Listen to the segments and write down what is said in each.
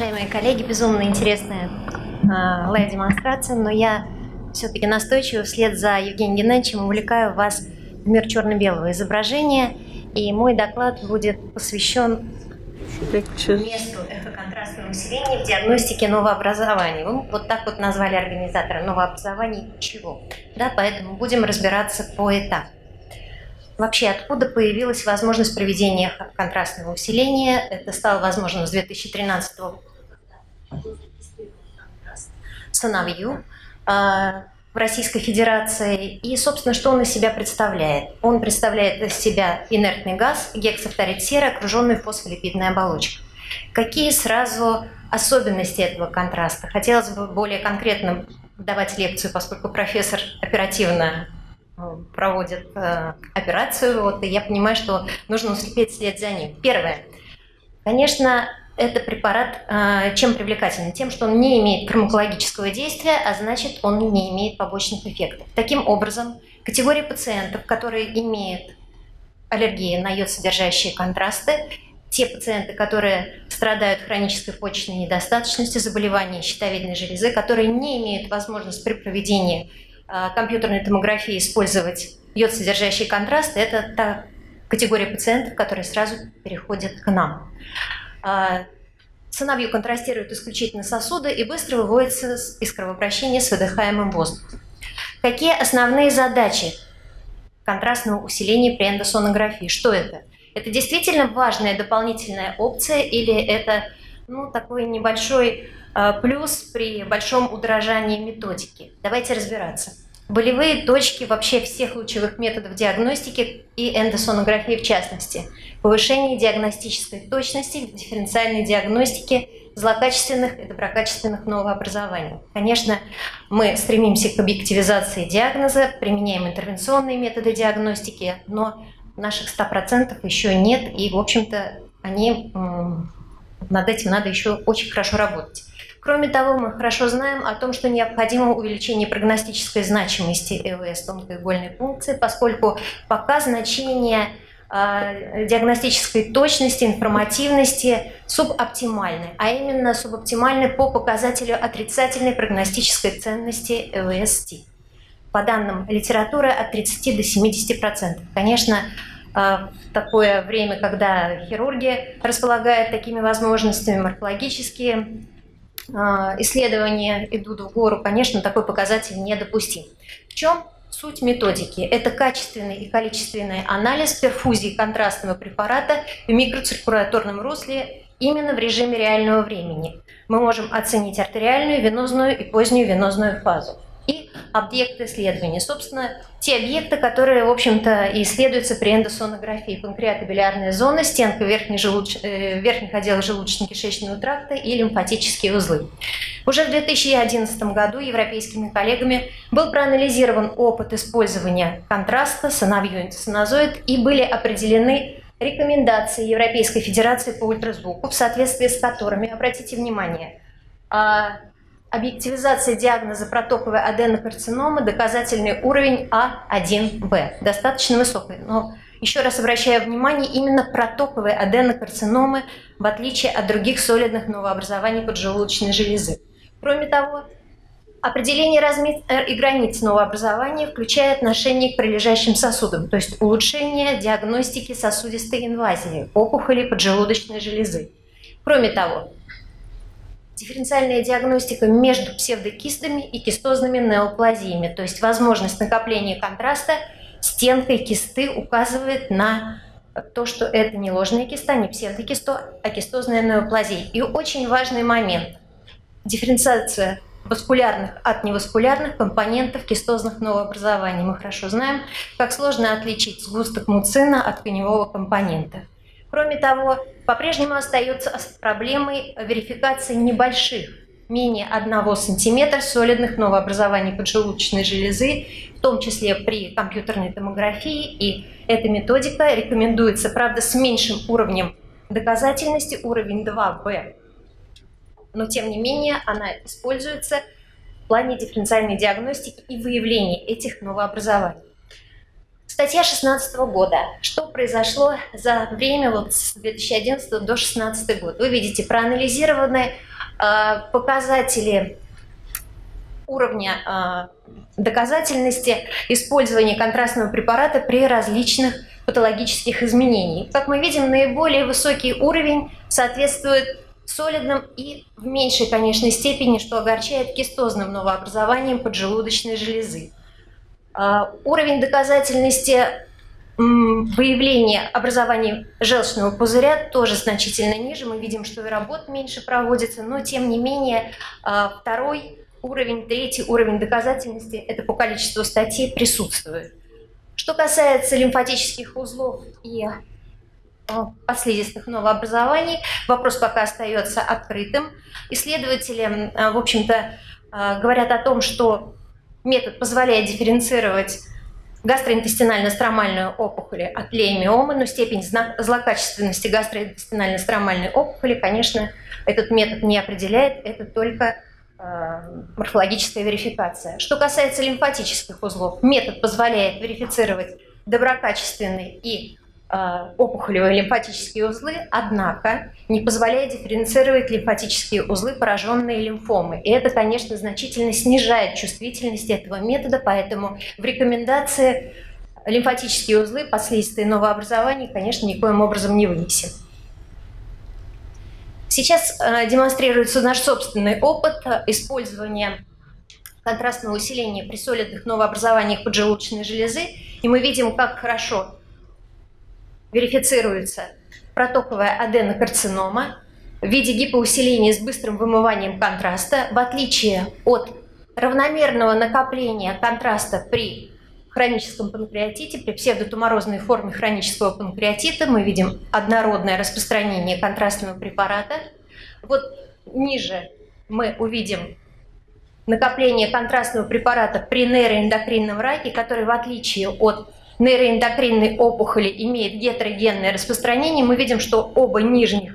Уважаемые коллеги, безумно интересная лайв-демонстрация, но я все-таки настойчиво вслед за Евгением Геннадьевичем увлекаю вас в мир черно-белого изображения, и мой доклад будет посвящен месту эхоконтрастного усиления в диагностике новообразований. Мы вот так вот назвали организатора новообразований чего. Да, поэтому будем разбираться поэтапно. Вообще, откуда появилась возможность проведения контрастного усиления? Это стало возможным с 2013 года Санавью в Российской Федерации. И, собственно, что он из себя представляет? Он представляет из себя инертный газ, гексафторид серы, окруженный фосфолипидной оболочкой. Какие сразу особенности этого контраста? Хотелось бы более конкретно давать лекцию, поскольку профессор оперативно проводит операцию, и я понимаю, что нужно успеть вслед за ним. Первое. Конечно, это препарат чем привлекателен? Тем, что он не имеет фармакологического действия, а значит, он не имеет побочных эффектов. Таким образом, категория пациентов, которые имеют аллергии на йод-содержащие контрасты, те пациенты, которые страдают хронической почечной недостаточностью, заболеванием щитовидной железы, которые не имеют возможности при проведении компьютерной томографии использовать йод-содержащие контрасты, это та категория пациентов, которые сразу переходят к нам. Санавью контрастирует исключительно сосуды и быстро выводится из кровообращения с выдыхаемым воздухом. Какие основные задачи контрастного усиления при эндосонографии? Что это? Это действительно важная дополнительная опция или это такой небольшой плюс при большом удорожании методики? Давайте разбираться. Болевые точки вообще всех лучевых методов диагностики и эндосонографии в частности. Повышение диагностической точности в дифференциальной диагностике злокачественных и доброкачественных новообразований. Конечно, мы стремимся к объективизации диагноза, применяем интервенционные методы диагностики, но наших 100% еще нет, и, в общем-то, над этим надо еще очень хорошо работать. Кроме того, мы хорошо знаем о том, что необходимо увеличение прогностической значимости ЭВС тонкой игольной пункции, поскольку пока значение диагностической точности, информативности субоптимальны, а именно субоптимальны по показателю отрицательной прогностической ценности ЭВС-Т. По данным литературы, от 30 до 70%. Конечно, в такое время, когда хирурги располагают такими возможностями, морфологические исследования идут в гору, конечно, такой показатель недопустим. В чем суть методики? Это качественный и количественный анализ перфузии контрастного препарата в микроциркуляторном русле именно в режиме реального времени. Мы можем оценить артериальную, венозную и позднюю венозную фазу. И объекты исследования. Собственно, те объекты, которые, в общем-то, исследуются при эндосонографии: панкреатобилиарная зона, стенка верхних отделов желудочно-кишечного тракта и лимфатические узлы. Уже в 2011 году европейскими коллегами был проанализирован опыт использования контраста, санавью и интосинозоид, и были определены рекомендации Европейской Федерации по ультразвуку, в соответствии с которыми, обратите внимание, объективизация диагноза протоковой аденокарциномы, доказательный уровень А1Б, достаточно высокий. Но еще раз обращаю внимание, именно протоковые аденокарциномы, в отличие от других солидных новообразований поджелудочной железы. Кроме того, определение размер и границ новообразования включает отношение к прилежащим сосудам, то есть улучшение диагностики сосудистой инвазии, опухолей поджелудочной железы. Кроме того, дифференциальная диагностика между псевдокистами и кистозными неоплазиями, то есть возможность накопления контраста стенкой кисты указывает на то, что это не ложная киста, не псевдокисто, а кистозная неоплазия. И очень важный момент – дифференциация васкулярных от неваскулярных компонентов кистозных новообразований. Мы хорошо знаем, как сложно отличить сгусток муцина от коневого компонента. Кроме того, по-прежнему остается проблемой верификации небольших, менее 1 см солидных новообразований поджелудочной железы, в том числе при компьютерной томографии, и эта методика рекомендуется, правда, с меньшим уровнем доказательности, уровень 2Б, но тем не менее она используется в плане дифференциальной диагностики и выявления этих новообразований. Статья 2016 года. Что произошло за время с 2011 до 2016 года? Вы видите, проанализированы показатели уровня доказательности использования контрастного препарата при различных патологических изменениях. Как мы видим, наиболее высокий уровень соответствует солидным и в меньшей, конечно, степени, что огорчает, кистозным новообразованиям поджелудочной железы. Уровень доказательности выявления образования желчного пузыря тоже значительно ниже. Мы видим, что и работ меньше проводится, но тем не менее второй уровень, третий уровень доказательности, это по количеству статей, присутствует. Что касается лимфатических узлов и подслизистых новообразований, вопрос пока остается открытым. Исследователи, в общем-то, говорят о том, что метод позволяет дифференцировать гастроинтестинально-стромальную опухоль от леймиомы, но степень злокачественности гастроинтестинально-стромальной опухоли, конечно, этот метод не определяет, это только морфологическая верификация. Что касается лимфатических узлов, метод позволяет верифицировать доброкачественные и опухолевые лимфатические узлы, однако не позволяет дифференцировать лимфатические узлы, пораженные лимфомой. И это, конечно, значительно снижает чувствительность этого метода, поэтому в рекомендации лимфатические узлы, подслизистые новообразования, конечно, никоим образом не вынесем. Сейчас демонстрируется наш собственный опыт использования контрастного усиления при солидных новообразованиях поджелудочной железы, и мы видим, как хорошо верифицируется протоковая аденокарцинома в виде гипоусиления с быстрым вымыванием контраста. В отличие от равномерного накопления контраста при хроническом панкреатите, при псевдотуморозной форме хронического панкреатита, мы видим однородное распространение контрастного препарата. Вот ниже мы увидим накопление контрастного препарата при нейроэндокринном раке, который, в отличие от нейроэндокринной опухоли, имеет гетерогенное распространение. Мы видим, что оба нижних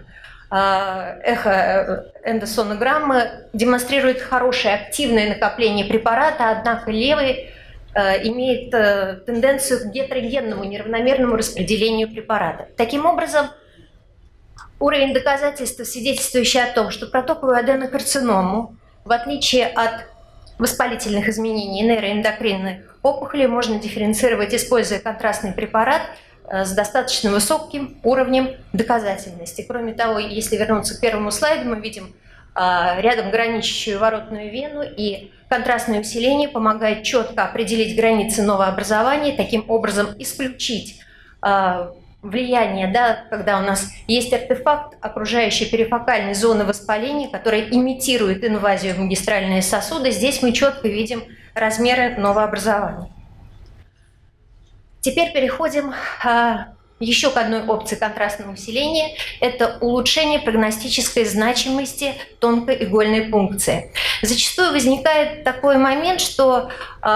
эхоэндосонограммы демонстрируют хорошее активное накопление препарата, однако левый имеет тенденцию к гетерогенному неравномерному распределению препарата. Таким образом, уровень доказательства, свидетельствующий о том, что протоковую аденокарциному, в отличие от воспалительных изменений нейроэндокринной опухоли, можно дифференцировать, используя контрастный препарат с достаточно высоким уровнем доказательности. Кроме того, если вернуться к первому слайду, мы видим рядом граничащую воротную вену, и контрастное усиление помогает четко определить границы новообразования, таким образом исключить влияние, да, когда у нас есть артефакт окружающей перифокальной зоны воспаления, который имитирует инвазию в магистральные сосуды. Здесь мы четко видим размеры новообразования. Теперь переходим еще к одной опции контрастного усиления. Это улучшение прогностической значимости тонкоигольной пункции. Зачастую возникает такой момент, что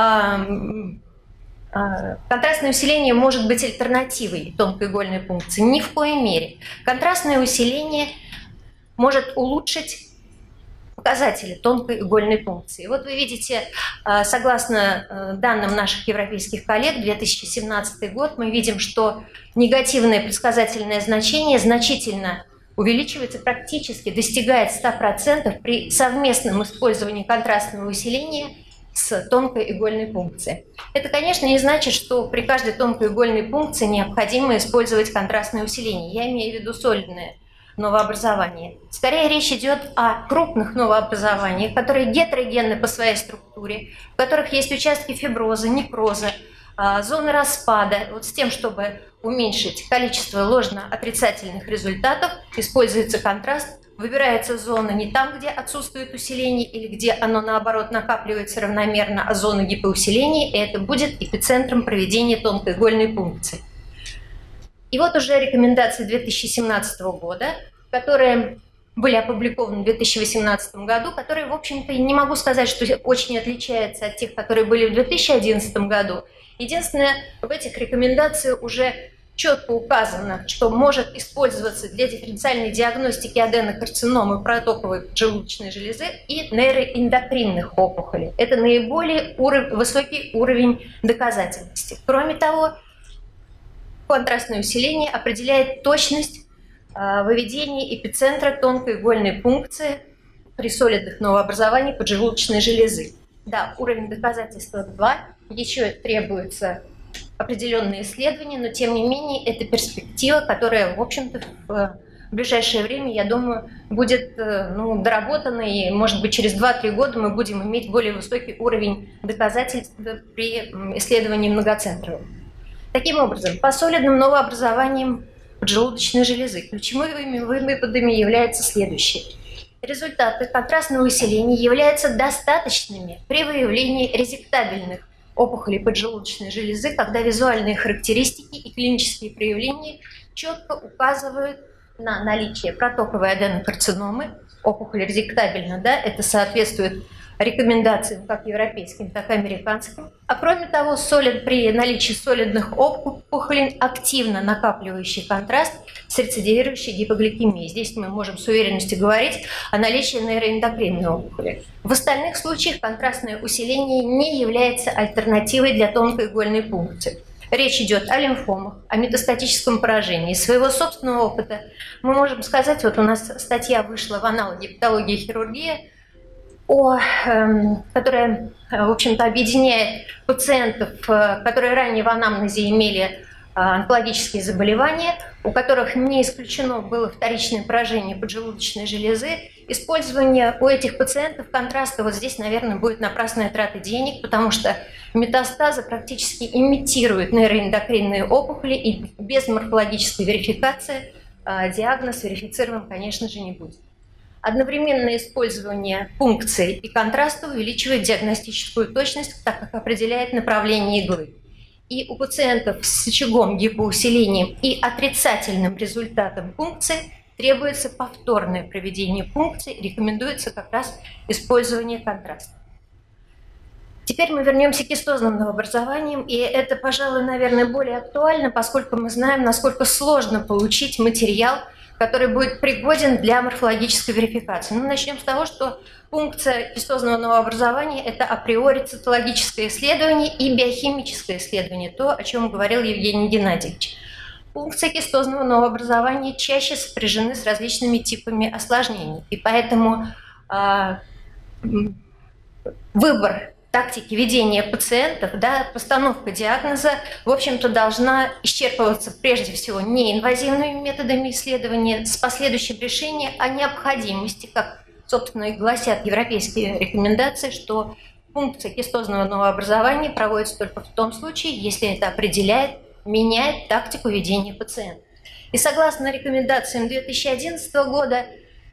контрастное усиление может быть альтернативой тонкоигольной пункции. Ни в коей мере. Контрастное усиление может улучшить показатели тонкоигольной пункции. Вот вы видите, согласно данным наших европейских коллег, 2017 год, мы видим, что негативное предсказательное значение значительно увеличивается, практически достигает 100% при совместном использовании контрастного усиления с тонкой игольной пункцией. Это, конечно, не значит, что при каждой тонкой игольной пункции необходимо использовать контрастное усиление. Я имею в виду солидное новообразование. Скорее речь идет о крупных новообразованиях, которые гетерогенны по своей структуре, в которых есть участки фиброза, некроза, зоны распада. Вот с тем, чтобы уменьшить количество ложно-отрицательных результатов, используется контраст. Выбирается зона не там, где отсутствует усиление или где оно, наоборот, накапливается равномерно, а зона гипоусиления, и это будет эпицентром проведения тонкоигольной пункции. И вот уже рекомендации 2017 года, которые были опубликованы в 2018 году, которые, в общем-то, не могу сказать, что очень отличаются от тех, которые были в 2011 году. Единственное, в этих рекомендациях уже четко указано, что может использоваться для дифференциальной диагностики аденокарциномы протоковой желудочной железы и нейроэндокринных опухолей. Это наиболее высокий уровень доказательности. Кроме того, контрастное усиление определяет точность выведения эпицентра тонкоигольной пункции при солидных новообразованиях поджелудочной железы. Да, уровень доказательства 2, еще требуются определенные исследования, но тем не менее это перспектива, которая, в общем-то, в ближайшее время, я думаю, будет доработана, и, может быть, через 2-3 года мы будем иметь более высокий уровень доказательств при исследовании многоцентрового. Таким образом, по солидным новообразованиям поджелудочной железы ключевыми выводами являются следующие. Результаты контрастного усиления являются достаточными при выявлении резектабельных опухолей поджелудочной железы, когда визуальные характеристики и клинические проявления четко указывают на наличие протоковой аденокарциномы, опухоль резектабельна, да, это соответствует рекомендациям как европейским, так и американским. А кроме того, при наличии солидных опухолей активно накапливающий контраст с рецидивирующей гипогликемией. Здесь мы можем с уверенностью говорить о наличии нейроэндокринной опухоли. В остальных случаях контрастное усиление не является альтернативой для тонкоигольной пункции. Речь идет о лимфомах, о метастатическом поражении. Из своего собственного опыта мы можем сказать, вот у нас статья вышла в аналоге патологии и хирургии, которая, в общем-то, объединяет пациентов, которые ранее в анамнезе имели онкологические заболевания, у которых не исключено было вторичное поражение поджелудочной железы. Использование у этих пациентов контраста вот здесь, наверное, будет напрасная трата денег, потому что метастазы практически имитируют нейроэндокринные опухоли, и без морфологической верификации диагноз верифицирован, конечно же, не будет. Одновременное использование пункции и контраста увеличивает диагностическую точность, так как определяет направление иглы. И у пациентов с очагом гипоусилением и отрицательным результатом пункции требуется повторное проведение пункции, рекомендуется как раз использование контраста. Теперь мы вернемся к кистозным новообразованиям, и это, пожалуй, наверное, более актуально, поскольку мы знаем, насколько сложно получить материал, который будет пригоден для морфологической верификации. Ну, начнем с того, что пункция кистозного новообразования – это априори цитологическое исследование и биохимическое исследование, то, о чем говорил Евгений Геннадьевич. Пункции кистозного новообразования чаще сопряжены с различными типами осложнений, и поэтому выбор тактики ведения пациентов, да, постановка диагноза, в общем-то, должна исчерпываться прежде всего неинвазивными методами исследования с последующим решением о необходимости, как, собственно, и гласят европейские рекомендации, что функция кистозного новообразования проводится только в том случае, если это меняет тактику ведения пациента. И согласно рекомендациям 2011 года,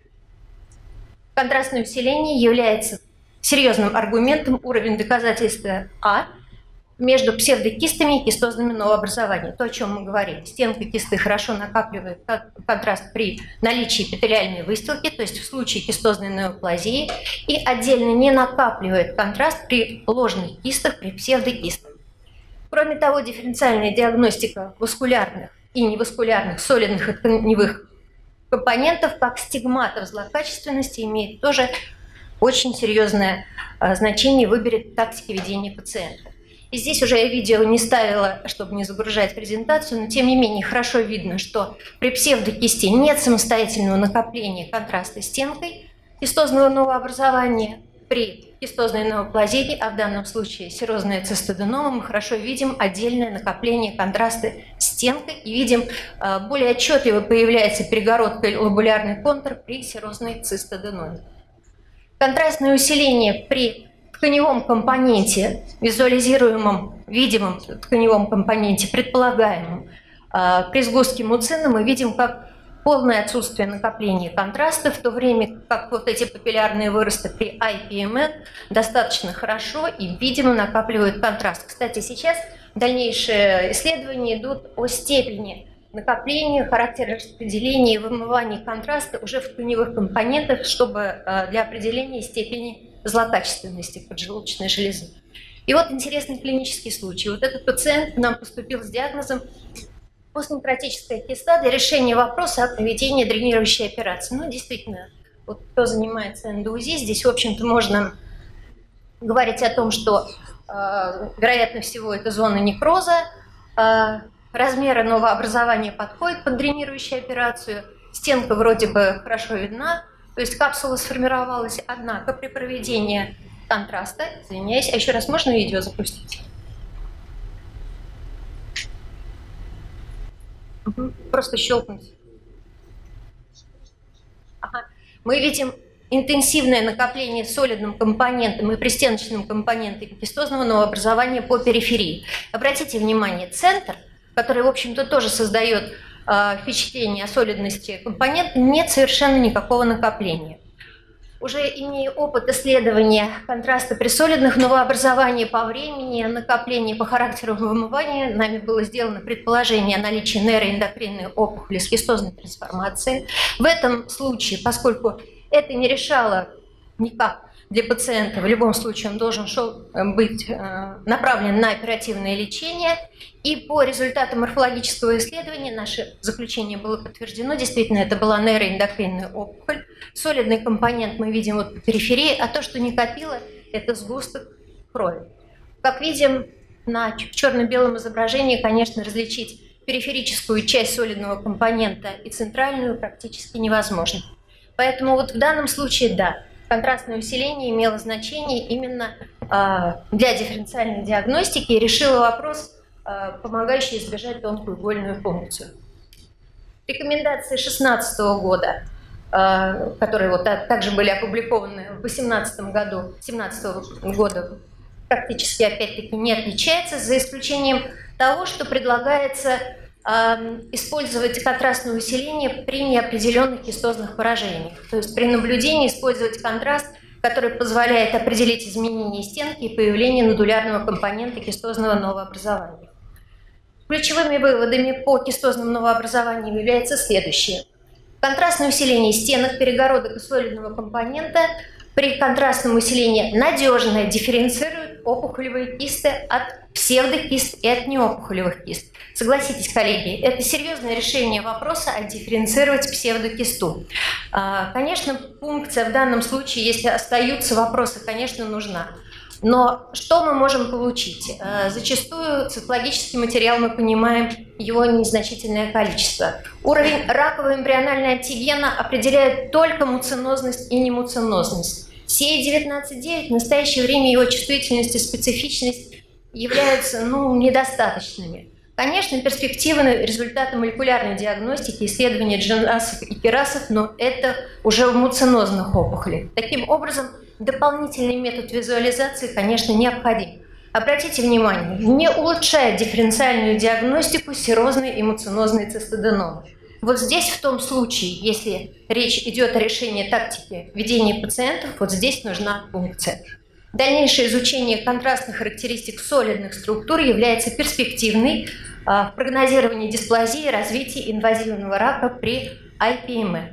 контрастное усиление является серьезным аргументом уровень доказательства А между псевдокистами и кистозными новообразованиями. То, о чем мы говорили. Стенка кисты хорошо накапливает контраст при наличии эпителиальной выстилки, то есть в случае кистозной неоплазии, и отдельно не накапливает контраст при ложных кистах, при псевдокистах. Кроме того, дифференциальная диагностика васкулярных и неваскулярных солидных и тканевых компонентов, как стигматов злокачественности, имеет тоже очень серьезное значение в выборе тактики ведения пациента. И здесь уже я видео не ставила, чтобы не загружать презентацию, но тем не менее хорошо видно, что при псевдокисте нет самостоятельного накопления контраста стенкой кистозного новообразования. При кистозной неоплазии, а в данном случае серозная цистоденома, мы хорошо видим отдельное накопление контраста стенкой и видим более отчетливо появляется перегородка лобулярный контур при серозной цистоденоме. Контрастное усиление при тканевом компоненте, визуализируемом, видимом тканевом компоненте, предполагаемом при сгустке муцина, мы видим как полное отсутствие накопления контраста, в то время как вот эти папиллярные выросты при IPMN достаточно хорошо и, видимо, накапливают контраст. Кстати, сейчас дальнейшие исследования идут о степени накопления, характера распределения и вымывания контраста уже в тканевых компонентах, чтобы для определения степени злокачественности поджелудочной железы. И вот интересный клинический случай. Вот этот пациент нам поступил с диагнозом постнекротическая киста для решения вопроса о проведении дренирующей операции. Ну, действительно, вот кто занимается эндоузи, здесь, в общем-то, можно говорить о том, что, вероятно всего, это зона некроза, размеры новообразования подходят под дренирующую операцию, стенка вроде бы хорошо видна, То есть капсула сформировалась, однако при проведении контраста, извиняюсь, а еще раз можно видео запустить? Просто щелкнуть. Ага. Мы видим интенсивное накопление солидным компонентом и пристеночным компонентом кистозного новообразования по периферии. Обратите внимание, центр, который, в общем-то, тоже создает впечатление о солидности компонента, нет совершенно никакого накопления. Уже имея опыт исследования контраста при солидных новообразований по времени, накопления по характеру вымывания, нами было сделано предположение о наличии нейроэндокринной опухоли с кистозной трансформацией. В этом случае, поскольку это не решало никак для пациента, в любом случае он должен быть направлен на оперативное лечение. И по результатам морфологического исследования наше заключение было подтверждено. Действительно, это была нейроэндокринная опухоль. Солидный компонент мы видим вот по периферии, а то, что не копило, это сгусток крови. Как видим, на черно-белом изображении, конечно, различить периферическую часть солидного компонента и центральную практически невозможно. Поэтому вот в данном случае, да, контрастное усиление имело значение именно для дифференциальной диагностики и решило вопрос, помогающий избежать тонкую игольную функцию. Рекомендации 2016 года, которые вот также были опубликованы в 2018 году, 2017 года, практически опять-таки не отличается, за исключением того, что предлагается использовать контрастное усиление при неопределенных кистозных поражениях. То есть при наблюдении использовать контраст, который позволяет определить изменение стенки и появление нодулярного компонента кистозного новообразования. Ключевыми выводами по кистозным новообразованиям является следующее. Контрастное усиление стенок, перегородок и солидного компонента при контрастном усилении надежно дифференцирует опухолевые кисты от псевдокист и от неопухолевых кист. Согласитесь, коллеги, это серьезное решение вопроса отдифференцировать псевдокисту. Конечно, пункция в данном случае, если остаются вопросы, конечно, нужна. Но что мы можем получить? Зачастую цитологический материал, мы понимаем, его незначительное количество. Уровень ракового эмбрионального антигена определяет только муцинозность и немуцинозность. CA19-9 в настоящее время его чувствительность и специфичность являются недостаточными. Конечно, перспективны результаты молекулярной диагностики, исследования джинасов и керасов, но это уже в муцинозных опухолях. Таким образом, дополнительный метод визуализации, конечно, необходим. Обратите внимание, не улучшает дифференциальную диагностику серозной и муцинозной цистоденомы. Вот здесь, в том случае, если речь идет о решении тактики ведения пациентов, вот здесь нужна пункция. Дальнейшее изучение контрастных характеристик солидных структур является перспективной в прогнозировании дисплазии и развития инвазивного рака при IPM.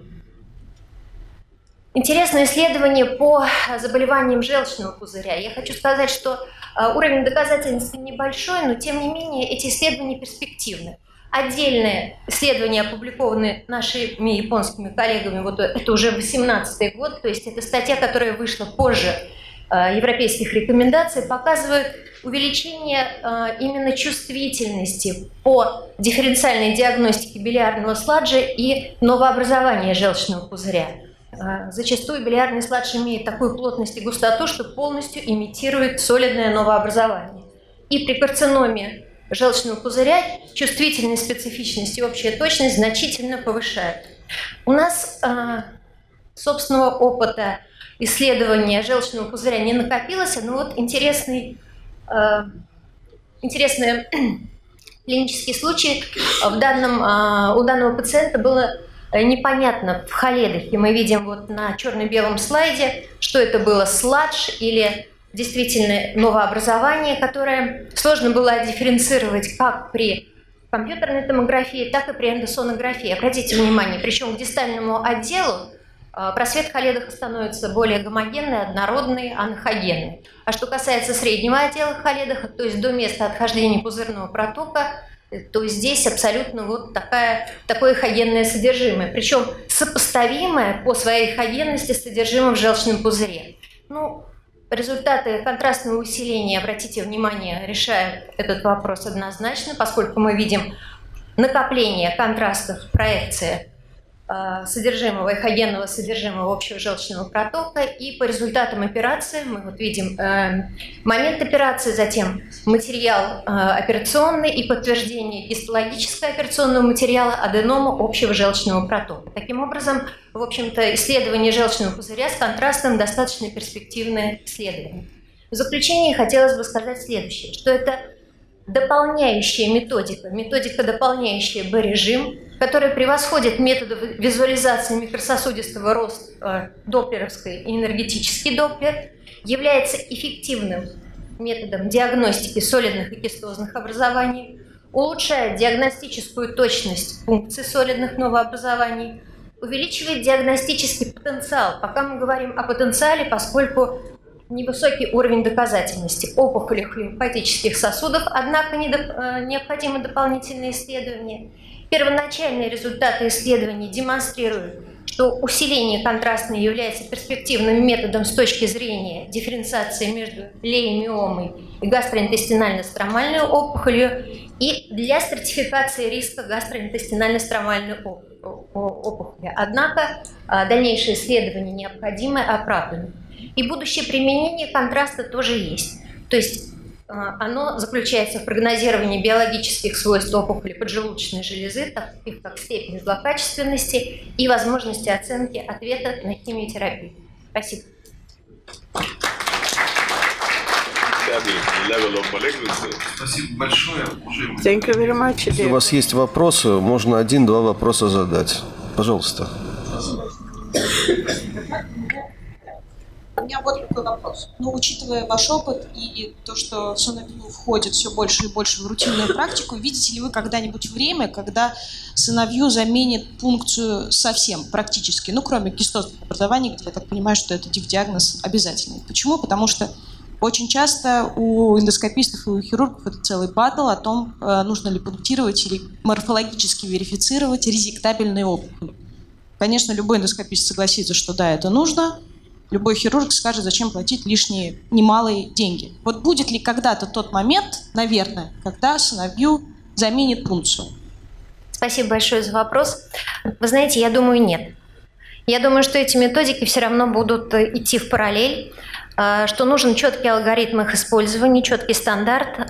Интересное исследование по заболеваниям желчного пузыря. Я хочу сказать, что уровень доказательности небольшой, но тем не менее эти исследования перспективны. Отдельные исследования, опубликованные нашими японскими коллегами, вот это уже 2018 год, то есть это статья, которая вышла позже европейских рекомендаций, показывают увеличение именно чувствительности по дифференциальной диагностике билиарного сладжа и новообразования желчного пузыря. Зачастую билиарный сладж имеет такую плотность и густоту, что полностью имитирует солидное новообразование. И при карциноме желчного пузыря чувствительность, специфичность и общая точность значительно повышают. У нас собственного опыта исследования желчного пузыря не накопилось, но вот интересный клинический случай у данного пациента было непонятно в холедохе. Мы видим вот на черно-белом слайде, что это было сладж или действительно новообразование, которое сложно было дифференцировать как при компьютерной томографии, так и при эндосонографии. Обратите внимание, причем к дистальному отделу просвет холедоха становится более гомогенный, однородный, анахогенный. А что касается среднего отдела холедоха, то есть до места отхождения пузырного протока, то здесь абсолютно вот такое хогенное содержимое, причем сопоставимое по своей хогенности с содержимым в желчном пузыре. Результаты контрастного усиления, обратите внимание, решают этот вопрос однозначно, поскольку мы видим накопление контрастов в проекции содержимого, эхогенного содержимого общего желчного протока. И по результатам операции мы вот видим момент операции, затем материал операционный и подтверждение гистологического операционного материала аденома общего желчного протока. Таким образом, в общем-то, исследование желчного пузыря с контрастом достаточно перспективное исследование. В заключение хотелось бы сказать следующее, что это дополняющая методика, дополняющая Б-режим, которая превосходит методы визуализации микрососудистого роста доплеровской и энергетический доплер, является эффективным методом диагностики солидных и кистозных образований, улучшает диагностическую точность функций солидных новообразований, увеличивает диагностический потенциал. Пока мы говорим о потенциале, поскольку невысокий уровень доказательности опухолей лимфатических сосудов, однако необходимы дополнительные исследования. Первоначальные результаты исследований демонстрируют, что усиление контрастной является перспективным методом с точки зрения дифференциации между лейомиомой и гастроинтестинально-стромальной опухолью и для стратификации риска гастроинтестинально-стромальной опухоли. Однако дальнейшие исследования необходимы и оправданы. И будущее применение контраста тоже есть. То есть оно заключается в прогнозировании биологических свойств опухоли поджелудочной железы, таких как степень злокачественности и возможности оценки ответа на химиотерапию. Спасибо. Спасибо большое. Thank you very much. Если у вас есть вопросы, можно 1-2 вопроса задать. Пожалуйста. У меня вот такой вопрос. Ну, учитывая ваш опыт и то, что SONAVIEW входит все больше и больше в рутинную практику, видите ли вы когда-нибудь время, когда SONAVIEW заменит функцию совсем практически, ну, кроме кистозных образований, где я так понимаю, что это диагноз обязательный. Почему? Потому что очень часто у эндоскопистов и у хирургов это целый баттл о том, нужно ли пунктировать или морфологически верифицировать резектабельные опухоли. Конечно, любой эндоскопист согласится, что да, это нужно. Любой хирург скажет, зачем платить лишние немалые деньги. Вот будет ли когда-то тот момент, наверное, когда SONAVIEW заменит пункцию? Спасибо большое за вопрос. Вы знаете, я думаю, нет. Я думаю, что эти методики все равно будут идти в параллель, что нужен четкий алгоритм их использования, четкий стандарт.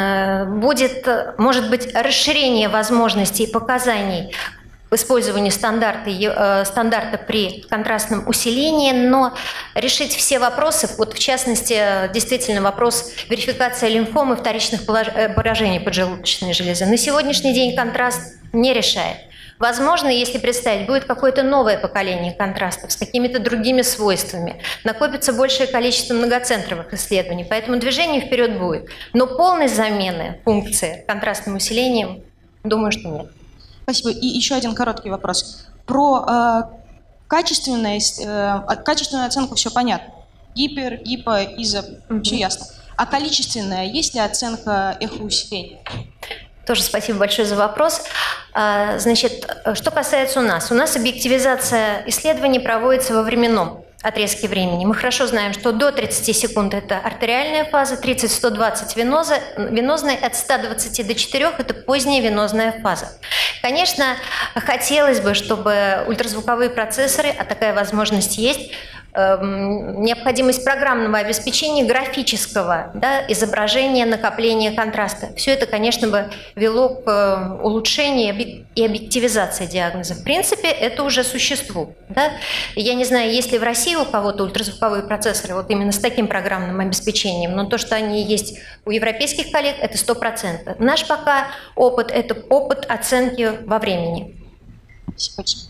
Будет, может быть, расширение возможностей и показаний в использовании стандарта при контрастном усилении, но решить все вопросы, вот в частности, действительно вопрос верификации лимфомы вторичных поражений поджелудочной железы, на сегодняшний день контраст не решает. Возможно, если представить, будет какое-то новое поколение контрастов с какими-то другими свойствами, накопится большее количество многоцентровых исследований, поэтому движение вперед будет. Но полной замены функции контрастным усилением, думаю, что нет. Спасибо. И еще один короткий вопрос. Про качественную оценку все понятно. Гипер, гипо, изо, все ясно. А количественная, есть ли оценка эхоусиления? Тоже спасибо большое за вопрос. Значит, что касается у нас объективизация исследований проводится во временном отрезке времени. Мы хорошо знаем, что до 30 секунд это артериальная фаза, 30-120 венозная, от 120 до 4 это поздняя венозная фаза. Конечно, хотелось бы, чтобы ультразвуковые процессоры, а такая возможность есть, необходимость программного обеспечения графического изображения накопления контраста. Все это, конечно, бы вело к улучшению и объективизации диагноза. В принципе, это уже существует. Да? Я не знаю, есть ли в России у кого-то ультразвуковые процессоры вот именно с таким программным обеспечением, но то, что они есть у европейских коллег, это 100%. Наш пока опыт – это опыт оценки во времени. Спасибо.